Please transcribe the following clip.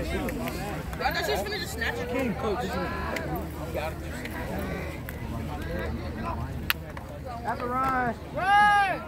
I thought she was finna just snatch it. King coach. Have a run. Run!